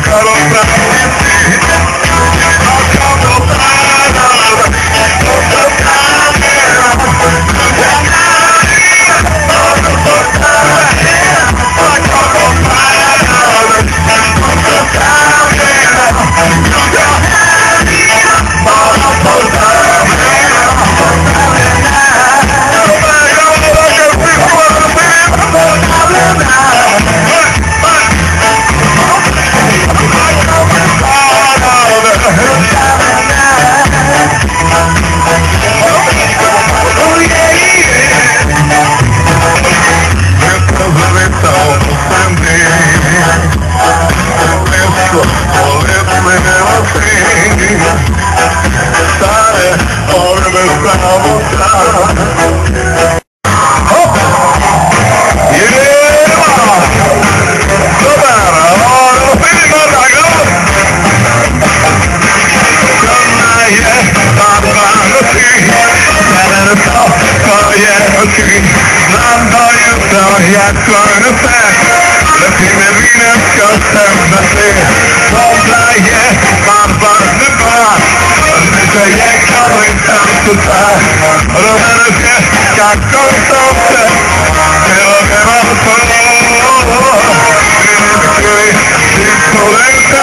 Jak kleine vet, dat hij me winnen kan stemmen tegen. Zonder je, maar van de baas. Met de jek kan ik aan te staan. Dan is je, kan kort op de. Heel erg aan het verloren. In het collecte.